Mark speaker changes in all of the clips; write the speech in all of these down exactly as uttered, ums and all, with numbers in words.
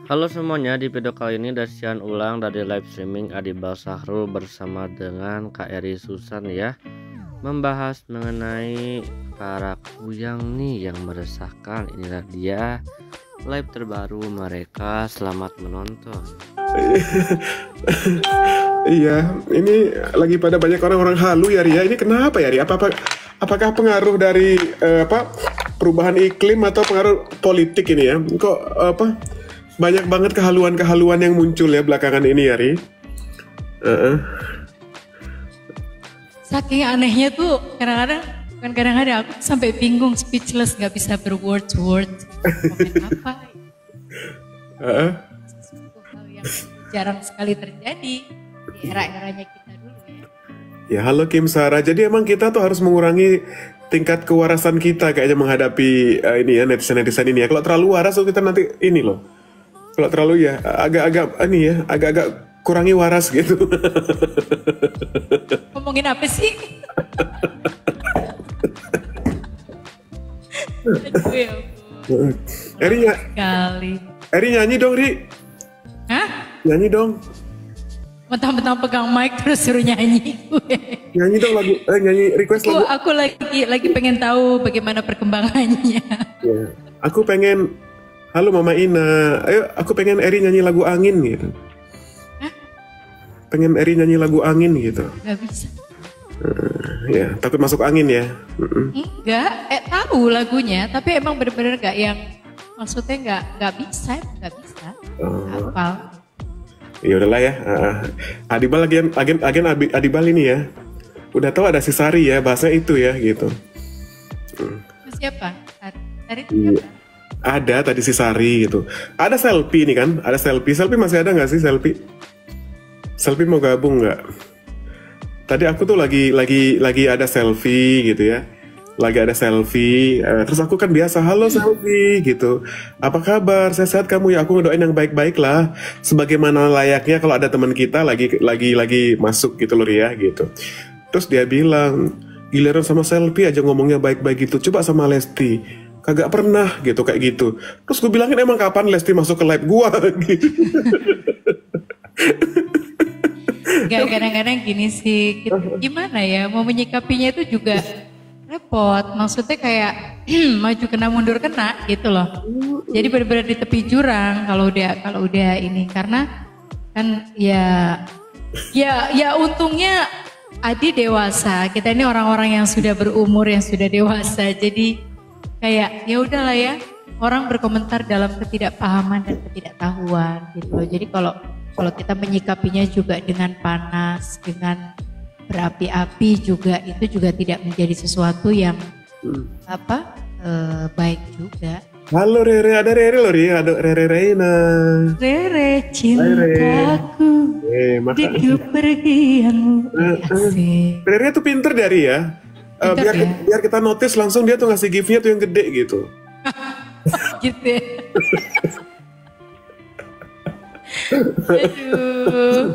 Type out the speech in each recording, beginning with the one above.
Speaker 1: Halo semuanya, di video kali ini Dasian ulang dari live streaming Adibal Sahrul bersama dengan Kak Eri Susan ya, membahas mengenai para kuyang nih yang meresahkan. Inilah dia live terbaru mereka, selamat menonton.
Speaker 2: Iya, ini lagi pada banyak orang-orang halu ya Ria. Ini kenapa ya Ria? Apa, apa apakah pengaruh dari eh, apa perubahan iklim atau pengaruh politik ini ya? Kok apa banyak banget kehaluan-kehaluan yang muncul ya belakangan ini ya Ri? Uh-uh.
Speaker 3: Saking anehnya tuh kadang-kadang, bukan kadang-kadang aku sampai bingung, speechless, nggak bisa berword-word. Komen apa?
Speaker 2: Uh-uh.
Speaker 3: Sesuatu hal yang jarang sekali terjadi di era-eranya kita dulu ya.
Speaker 2: Ya halo Kim Sarah. Jadi emang kita tuh harus mengurangi tingkat kewarasan kita kayaknya menghadapi uh, ini ya netizen-netizen ini ya. Kalau terlalu waras tuh kita nanti ini loh. Kalau terlalu ya agak-agak ini ya agak-agag kurangi waras gitu.
Speaker 3: Ngomongin apa sih? Aduh ya ampun.
Speaker 2: Eri, ny-
Speaker 3: Sekali.
Speaker 2: Eri nyanyi dong Ri.
Speaker 3: Hah?
Speaker 2: Nyanyi dong.
Speaker 3: Mentang-mentang pegang mic terus suruh nyanyi gue.
Speaker 2: Nyanyi dong lagu, eh nyanyi request
Speaker 3: Aku,
Speaker 2: lagu.
Speaker 3: aku lagi lagi pengen tahu bagaimana perkembangannya.
Speaker 2: Ya. Aku pengen, halo Mama Ina, ayo aku pengen Eri nyanyi lagu angin gitu.
Speaker 3: Hah?
Speaker 2: Pengen Eri nyanyi lagu angin gitu.
Speaker 3: Gak bisa.
Speaker 2: Uh, ya, takut masuk angin ya. Mm-mm.
Speaker 3: Enggak, eh tahu lagunya, tapi emang bener-bener gak yang maksudnya nggak nggak bisa, nggak bisa.
Speaker 2: Oh.
Speaker 3: Hafal.
Speaker 2: Ya udahlah ya. Uh, Adibal agen agen agen Abi- Adibal ini ya. Udah tahu ada si Sari ya, bahasa itu ya gitu. Hmm.
Speaker 3: Itu siapa? Tadi itu
Speaker 2: Iya.
Speaker 3: siapa?
Speaker 2: Ada tadi si Sari gitu. Ada selfie nih kan? Ada selfie. Selfie masih ada nggak sih selfie? Selfie mau gabung nggak? Tadi aku tuh lagi lagi lagi ada selfie gitu ya. Lagi ada selfie. eh, terus aku kan biasa halo selfie gitu. Apa kabar? Sehat-sehat kamu ya? Aku ngedoain yang baik-baik lah. Sebagaimana layaknya kalau ada teman kita lagi lagi lagi masuk gitu loh ya gitu. Terus dia bilang, giliran sama selfie aja ngomongnya baik-baik gitu. Coba sama Lesti. Kagak pernah gitu kayak gitu. Terus gue bilangin emang kapan Lesti masuk ke live gua gitu.
Speaker 3: Gak, kadang-kadang gini sih, kita, gimana ya, mau menyikapinya itu juga repot. Maksudnya kayak maju kena mundur kena gitu loh. Jadi benar-benar di tepi jurang kalau udah kalau udah ini, karena kan ya ya ya untungnya Adi dewasa. Kita ini orang-orang yang sudah berumur, yang sudah dewasa. Jadi kayak ya udahlah ya, orang berkomentar dalam ketidakpahaman dan ketidaktahuan gitu loh. Jadi kalau kalau kita menyikapinya juga dengan panas, dengan berapi-api juga, itu juga tidak menjadi sesuatu yang
Speaker 2: Hmm.
Speaker 3: apa eh, baik juga.
Speaker 2: Halo Rere, ada Rere loh Ri, ada Rere Reina.
Speaker 3: Rere cintaku,
Speaker 2: Eh, maka
Speaker 3: di kepergianmu.
Speaker 2: Eh, eh.
Speaker 3: Asik.
Speaker 2: Rere tuh pinter dari ya. Eh,
Speaker 3: Pinter
Speaker 2: biar
Speaker 3: ya?
Speaker 2: biar kita notice langsung dia tuh ngasih gift-nya tuh yang gede gitu.
Speaker 3: Gitu ya. Aduh,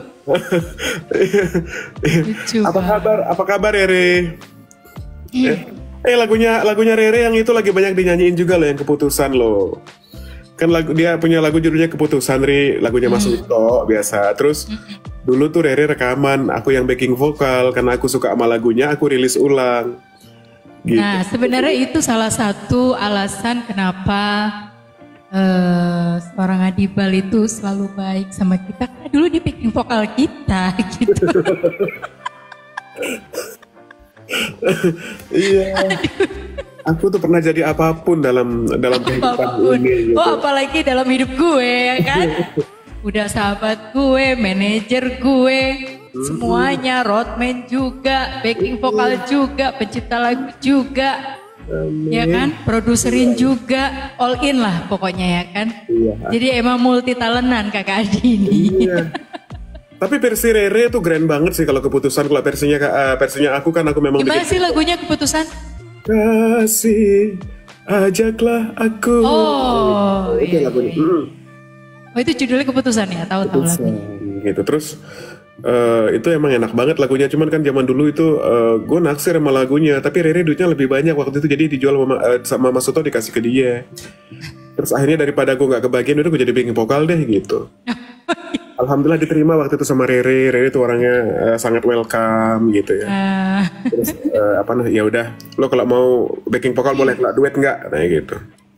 Speaker 3: lucu
Speaker 2: Apa
Speaker 3: banget.
Speaker 2: kabar? Apa kabar Rere? Eh, eh, lagunya lagunya Rere yang itu lagi banyak dinyanyiin juga loh, yang Keputusan loh. Kan lagu dia punya lagu judulnya Keputusan Ri, lagunya Mas Uto biasa. Terus dulu tuh Rere rekaman, aku yang backing vokal karena aku suka sama lagunya, aku rilis ulang. Gitu.
Speaker 3: Nah, sebenarnya itu salah satu alasan kenapa eh, seorang Adibal itu selalu baik sama kita. Karena dulu dia bikin vokal kita gitu.
Speaker 2: Iya. Aku tuh pernah jadi apapun dalam dalam kehidupan
Speaker 3: Apapun.
Speaker 2: ini. Gitu.
Speaker 3: Oh, apalagi dalam hidup gue ya kan. Udah sahabat gue, manajer gue, semuanya, roadman juga, backing vokal juga, pencipta lagu juga. Ya kan, produserin juga, all in lah pokoknya ya kan.
Speaker 2: Iya.
Speaker 3: Jadi emang multi talentan kakak Adi ini.
Speaker 2: Iya. Tapi versi Rere tuh keren banget sih kalau Keputusan. Kalau versinya eh, versinya aku kan aku memang
Speaker 3: Gimana
Speaker 2: bikin
Speaker 3: sih lagunya Keputusan?
Speaker 2: kasih ajaklah aku.
Speaker 3: Oh,
Speaker 2: Itu
Speaker 3: iya,
Speaker 2: lagunya.
Speaker 3: iya.
Speaker 2: Hmm.
Speaker 3: Oh itu judulnya Keputusan ya, tahu-tahu
Speaker 2: Keputusan,
Speaker 3: lagunya.
Speaker 2: gitu. Terus eh, itu emang enak banget lagunya. Cuman kan zaman dulu itu eh, gue naksir sama lagunya. Tapi Rere duitnya lebih banyak waktu itu, jadi dijual sama, eh, sama Mas Soto, dikasih ke dia. Terus akhirnya daripada gue nggak kebagian, udah gue jadi backing vokal deh gitu. Alhamdulillah diterima waktu itu sama Rere. Rere itu orangnya uh, sangat welcome gitu ya.
Speaker 3: Uh.
Speaker 2: Terus uh, apa nih? Ya udah, lo kalau mau backing vokal boleh, nggak duet nggak? Nah gitu.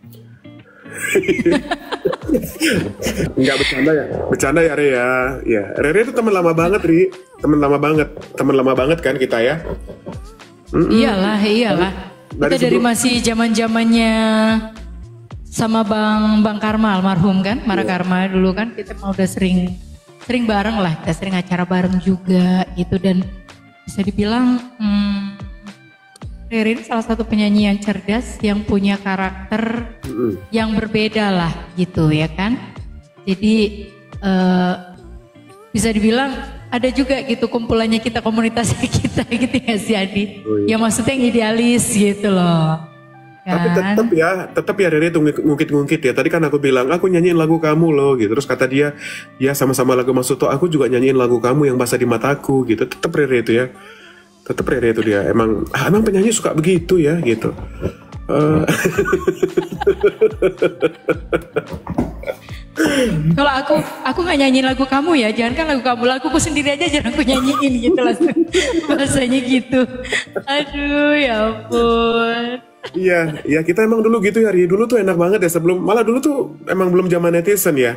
Speaker 2: Enggak bercanda ya, bercanda ya Re ya. Ya, Rere itu teman lama banget Ri, teman lama banget, teman lama banget kan kita ya. Mm-mm.
Speaker 3: Iyalah, iyalah.
Speaker 2: Dari
Speaker 3: Kita dari
Speaker 2: sebelum-
Speaker 3: masih zaman zamannya sama Bang Bang Karma almarhum kan, Mara Karma dulu kan kita mau udah sering sering bareng lah, kita sering acara bareng juga gitu dan bisa dibilang hmm, Rere ini salah satu penyanyi yang cerdas yang punya karakter
Speaker 2: Mm-mm.
Speaker 3: yang berbeda lah gitu ya kan. Jadi eh, bisa dibilang ada juga gitu kumpulannya kita, komunitas kita gitu ya si Adi.
Speaker 2: Oh, iya.
Speaker 3: Ya maksudnya yang idealis gitu loh.
Speaker 2: Tapi
Speaker 3: Kan?
Speaker 2: tetap ya, tetap ya Rere itu ngungkit-ngungkit ya. Tadi kan aku bilang, aku nyanyiin lagu kamu loh gitu. Terus kata dia, ya sama-sama lagu Mas Suto, aku juga nyanyiin lagu kamu yang Basah di Mataku gitu. Tetap Rere itu ya. Tetap Rere itu dia. Emang, ah, emang penyanyi suka begitu ya gitu. Eh,
Speaker 3: Kalau aku aku nggak nyanyiin lagu kamu ya, jangan kan lagu kamu, laguku sendiri aja jarang aku nyanyiin gitu langsung bahasanya gitu. Aduh ya ampun.
Speaker 2: Iya, ya kita emang dulu gitu ya Ri. Dulu tuh enak banget ya sebelum, malah dulu tuh emang belum zaman netizen ya.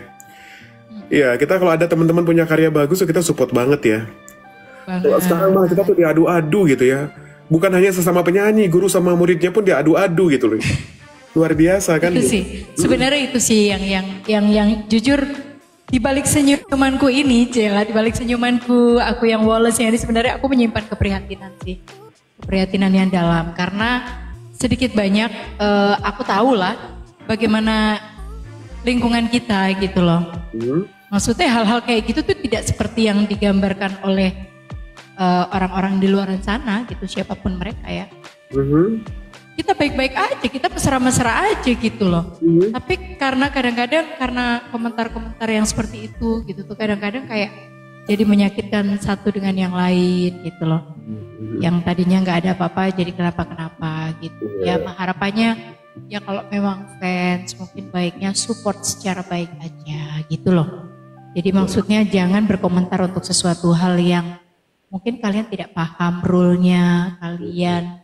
Speaker 2: Iya, kita kalau ada teman-teman punya karya bagus kita support banget ya. Kalau sekarang malah kita tuh diadu-adu gitu ya. Bukan hanya sesama penyanyi, guru sama muridnya pun diadu-adu gitu loh. Luar biasa kan.
Speaker 3: Itu sih, sebenarnya itu sih yang yang yang yang jujur di balik senyumanku ini, Cela, di balik senyumanku aku yang Wallace yang ini sebenarnya aku menyimpan keprihatinan sih, keprihatinan yang dalam karena sedikit banyak eh, aku tahu lah bagaimana lingkungan kita gitu loh.
Speaker 2: Hmm.
Speaker 3: Maksudnya hal-hal kayak gitu tuh tidak seperti yang digambarkan oleh eh, orang-orang di luar sana gitu, siapapun mereka ya.
Speaker 2: Mhm.
Speaker 3: Kita baik-baik aja, kita mesra-mesra aja gitu loh.
Speaker 2: Mhm.
Speaker 3: Tapi karena kadang-kadang karena komentar-komentar yang seperti itu gitu tuh kadang-kadang kayak jadi menyakitkan satu dengan yang lain gitu loh.
Speaker 2: Mhm.
Speaker 3: Yang tadinya nggak ada apa-apa jadi kenapa-kenapa gitu. Ya harapannya ya kalau memang fans mungkin baiknya support secara baik aja gitu loh. Jadi maksudnya jangan berkomentar untuk sesuatu hal yang mungkin kalian tidak paham rule-nya, kalian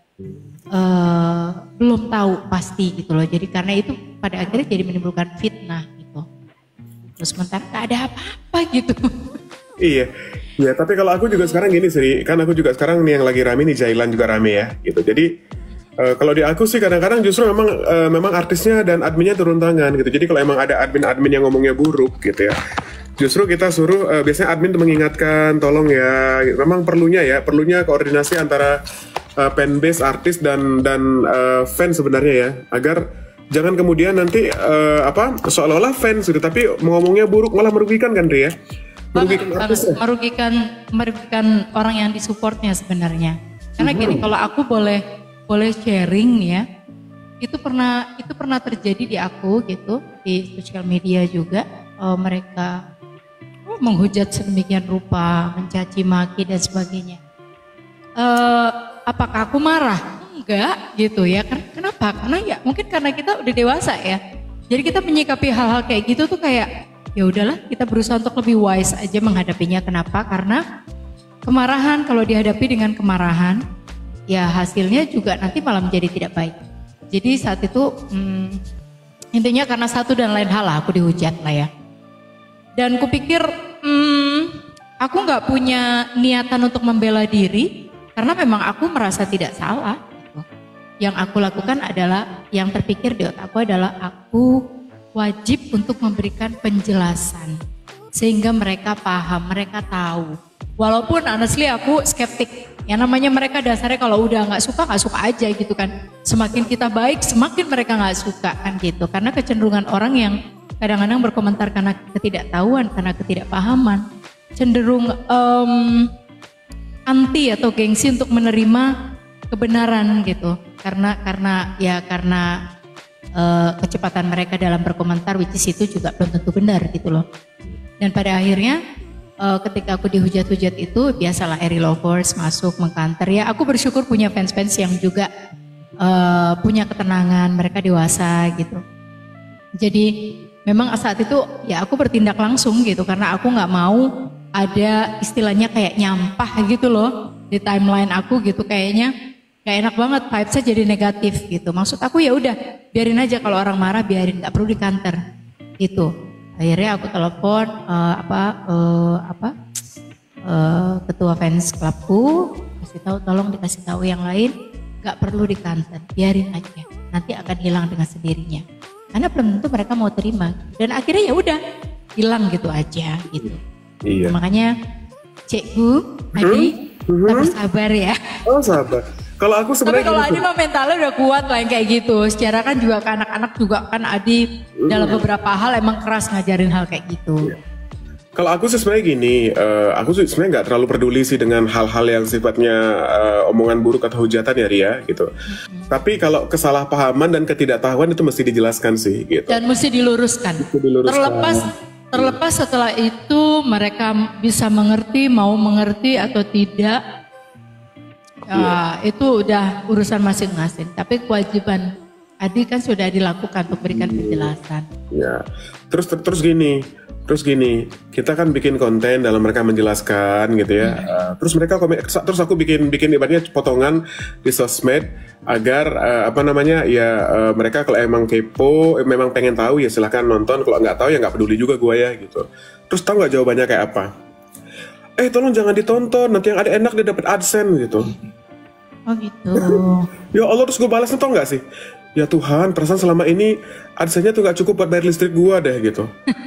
Speaker 3: uh, belum tahu pasti gitu loh. Jadi karena itu pada akhirnya jadi menimbulkan fitnah gitu. Terus sementara gak ada apa-apa gitu.
Speaker 2: Iya, ya tapi kalau aku juga sekarang gini sih, kan aku juga sekarang nih yang lagi rame nih Jailan juga rame ya, gitu. Jadi uh, kalau di aku sih kadang-kadang justru memang uh, memang artisnya dan adminnya turun tangan gitu. Jadi kalau emang ada admin-admin yang ngomongnya buruk gitu ya, justru kita suruh uh, biasanya admin tuh mengingatkan, tolong ya, memang perlunya ya, perlunya koordinasi antara uh, fanbase artis dan dan uh, fans sebenarnya ya, agar jangan kemudian nanti uh, apa seolah-olah fans gitu, tapi ngomongnya buruk malah merugikan kan Ria? Merugikan
Speaker 3: Banget,
Speaker 2: artis ya?
Speaker 3: merugikan merugikan orang yang disupportnya sebenarnya. Karena gini, kalau aku boleh boleh sharing ya, itu pernah itu pernah terjadi di aku gitu di sosial media juga. Uh, mereka oh, menghujat sedemikian rupa, mencaci maki dan sebagainya. Uh, apakah aku marah? Enggak gitu ya. Kenapa? Karena ya mungkin karena kita udah dewasa ya. Jadi kita menyikapi hal-hal kayak gitu tuh kayak ya udahlah, kita berusaha untuk lebih wise aja menghadapinya. Kenapa? Karena kemarahan kalau dihadapi dengan kemarahan, ya hasilnya juga nanti malah menjadi tidak baik. Jadi saat itu hmm, intinya karena satu dan lain hal lah aku dihujat lah ya. Dan kupikir hmm, aku nggak punya niatan untuk membela diri karena memang aku merasa tidak salah. Gitu. Yang aku lakukan adalah, yang terpikir di otakku adalah aku wajib untuk memberikan penjelasan sehingga mereka paham, mereka tahu. Walaupun honestly aku skeptik. Yang namanya mereka dasarnya kalau udah nggak suka nggak suka aja gitu kan. Semakin kita baik, semakin mereka nggak suka kan gitu. Karena kecenderungan orang yang kadang-kadang berkomentar karena ketidaktahuan, karena ketidakpahaman, cenderung um, anti atau gengsi untuk menerima kebenaran gitu. Karena karena ya karena Uh, kecepatan mereka dalam berkomentar, which is itu juga belum tentu benar gitu loh. Dan pada akhirnya uh, ketika aku dihujat-hujat itu, biasalah Eri lovers masuk mengkanter ya. Aku bersyukur punya fans-fans yang juga uh, punya ketenangan, mereka dewasa gitu. Jadi memang saat itu ya aku bertindak langsung gitu karena aku nggak mau ada istilahnya kayak nyampah gitu loh di timeline aku gitu, kayaknya gak enak banget, vibes-nya jadi negatif gitu. Maksud aku ya udah biarin aja, kalau orang marah biarin, nggak perlu dikanter gitu. Akhirnya aku telepon uh, apa uh, apa uh, ketua fans clubku, kasih tahu tolong dikasih tahu yang lain, nggak perlu dikanter, biarin aja, nanti akan hilang dengan sendirinya. Karena belum tentu mereka mau terima. Dan akhirnya ya udah hilang gitu aja gitu.
Speaker 2: Iya.
Speaker 3: Makanya Cikgu, Adi,
Speaker 2: Hmm?
Speaker 3: harus sabar ya.
Speaker 2: Oh sabar. Kalau aku
Speaker 3: Tapi
Speaker 2: sebenarnya
Speaker 3: kalau
Speaker 2: gini
Speaker 3: Adi
Speaker 2: tuh.
Speaker 3: mah mentalnya udah kuat lah yang kayak gitu. Secara kan juga ke anak-anak juga kan Adi dalam beberapa hal emang keras ngajarin hal kayak gitu.
Speaker 2: Kalau aku sih sebenarnya gini, eh, aku sih sebenarnya nggak terlalu peduli sih dengan hal-hal yang sifatnya eh, omongan buruk atau hujatan ya Ria gitu.
Speaker 3: Mm-hmm.
Speaker 2: Tapi kalau kesalahpahaman dan ketidaktahuan itu mesti dijelaskan sih gitu.
Speaker 3: Dan mesti diluruskan.
Speaker 2: Mesti diluruskan.
Speaker 3: Terlepas terlepas setelah itu mereka bisa mengerti, mau mengerti atau tidak, ya, itu udah urusan masing-masing. Tapi kewajiban Adi kan sudah dilakukan untuk berikan penjelasan.
Speaker 2: Ya, terus ter- terus gini, terus gini, kita kan bikin konten dalam mereka menjelaskan gitu ya. Uh, terus mereka komen, terus aku bikin bikin ibaratnya potongan di sosmed agar uh, apa namanya ya uh, mereka kalau emang kepo, eh, memang pengen tahu ya silahkan nonton. Kalau nggak tahu ya nggak peduli juga gue ya gitu. Terus tahu nggak jawabannya kayak apa? Eh tolong jangan ditonton, nanti yang ada enak dia dapat AdSense gitu.
Speaker 3: Oh gitu.
Speaker 2: Ya Allah, terus gue balasnya tau nggak sih? Ya Tuhan, perasaan selama ini AdSense-nya tuh nggak cukup buat bayar listrik gue deh gitu.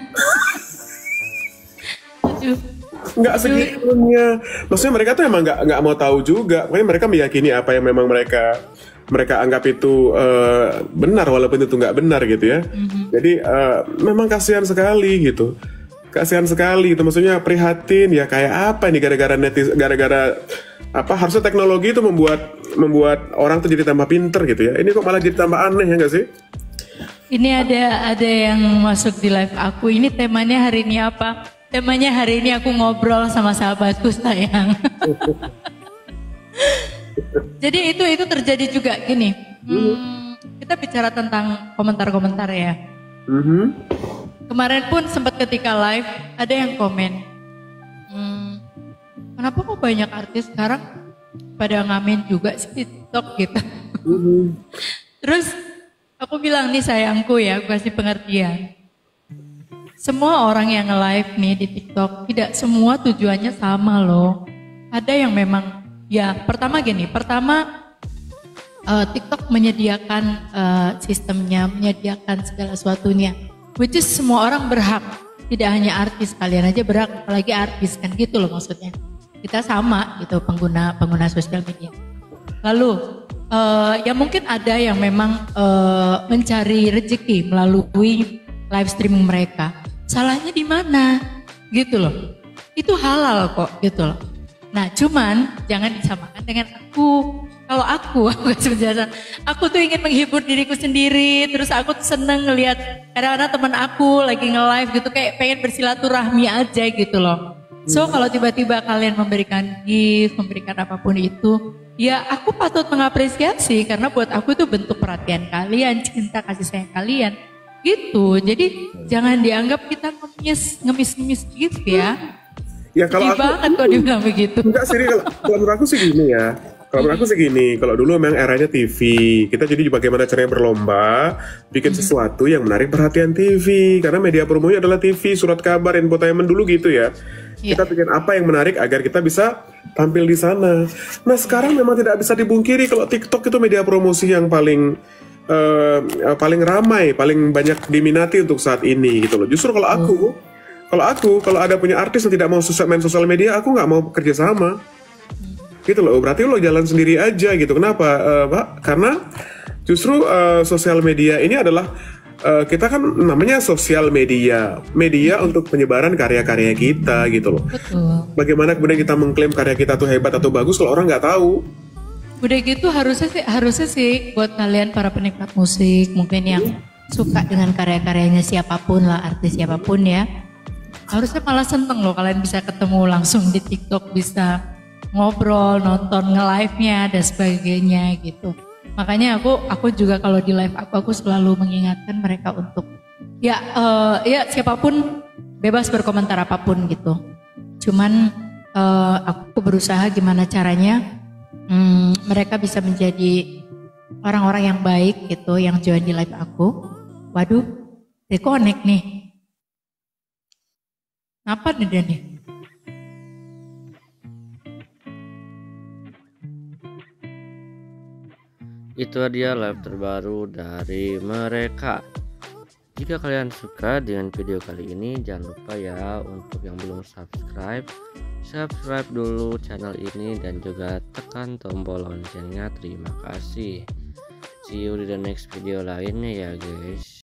Speaker 3: Aduh.
Speaker 2: Nggak segitunya. Maksudnya mereka tuh emang nggak nggak mau tahu juga. Makanya mereka meyakini apa yang memang mereka mereka anggap itu uh, benar walaupun itu nggak benar gitu ya. Mm-hmm. Jadi uh, memang kasihan sekali gitu. Kasihan sekali itu, maksudnya prihatin ya, kayak apa nih gara-gara netis gara-gara apa harusnya teknologi itu membuat membuat orang tuh jadi tambah pinter gitu ya. Ini kok malah jadi tambah aneh ya nggak sih?
Speaker 3: Ini ada ada yang masuk di live aku. Ini temanya hari ini apa? Temanya hari ini aku ngobrol sama sahabatku sayang. Jadi itu itu terjadi juga gini. Hmm, kita bicara tentang komentar-komentar ya.
Speaker 2: Mm-hmm.
Speaker 3: Kemarin pun sempat ketika live ada yang komen, hmm, kenapa kok banyak artis sekarang pada ngamen juga sih di TikTok gitu.
Speaker 2: Mm-hmm.
Speaker 3: Terus aku bilang nih sayangku ya, aku kasih pengertian. Semua orang yang nge-live nih di TikTok tidak semua tujuannya sama loh. Ada yang memang ya pertama gini, pertama uh, TikTok menyediakan uh, sistemnya, menyediakan segala sesuatunya. Which is semua orang berhak, tidak hanya artis, kalian aja berhak, apalagi artis kan gitu loh maksudnya. Kita sama gitu pengguna pengguna sosial media. Lalu uh, ya mungkin ada yang memang uh, mencari rezeki melalui live streaming mereka. Salahnya di mana? Gitu loh. Itu halal kok gitu loh. Nah cuman jangan disamakan dengan aku. Kalau aku, aku kasih penjelasan, aku tuh ingin menghibur diriku sendiri, terus aku tuh seneng ngelihat kadang-kadang teman aku lagi nge-live gitu kayak pengen bersilaturahmi aja gitu loh. So kalau tiba-tiba kalian memberikan gift, memberikan apapun itu, ya aku patut mengapresiasi karena buat aku itu bentuk perhatian kalian, cinta kasih sayang kalian gitu. Jadi jangan dianggap kita ngemis, ngemis-ngemis gift ya.
Speaker 2: Ya kalau aku,
Speaker 3: banget kok dibilang begitu.
Speaker 2: Enggak sih, kalau, kalau menurut aku sih gini ya. Kalau menurut aku sih gini, kalau dulu memang eranya T V, kita jadi bagaimana caranya berlomba bikin hmm. sesuatu yang menarik perhatian T V, karena media promonya adalah T V, surat kabar, infotainment dulu gitu ya. Yeah. Kita bikin apa yang menarik agar kita bisa tampil di sana. Nah sekarang memang tidak bisa dibungkiri kalau TikTok itu media promosi yang paling uh, paling ramai, paling banyak diminati untuk saat ini gitu loh. Justru kalau aku, hmm. kalau aku, kalau ada punya artis yang tidak mau main sosial media, aku nggak mau kerja sama. Gitu loh, berarti lo jalan sendiri aja gitu. Kenapa uh, Pak? Karena justru uh, sosial media ini adalah uh, kita kan namanya sosial media, media hmm. untuk penyebaran karya-karya kita gitu loh.
Speaker 3: Betul.
Speaker 2: Bagaimana kemudian kita mengklaim karya kita tuh hebat atau bagus kalau orang nggak tahu?
Speaker 3: Udah gitu harusnya sih, harusnya sih buat kalian para penikmat musik mungkin yang suka dengan karya-karyanya siapapun lah, artis siapapun ya, harusnya malah seneng loh kalian bisa ketemu langsung di TikTok, bisa ngobrol, nonton nge-live-nya dan sebagainya gitu. Makanya aku aku juga kalau di live aku aku selalu mengingatkan mereka untuk Ya, eh, ya siapapun bebas berkomentar apapun gitu. Cuman eh, aku berusaha gimana caranya hmm, mereka bisa menjadi orang-orang yang baik gitu, yang join di live aku. Waduh, reconnect nih. Apa nih dia nih?
Speaker 1: Itu dia live terbaru dari mereka. Jika kalian suka dengan video kali ini, jangan lupa ya untuk yang belum subscribe, subscribe dulu channel ini dan juga tekan tombol loncengnya. Terima kasih. See you di the next video lainnya ya guys.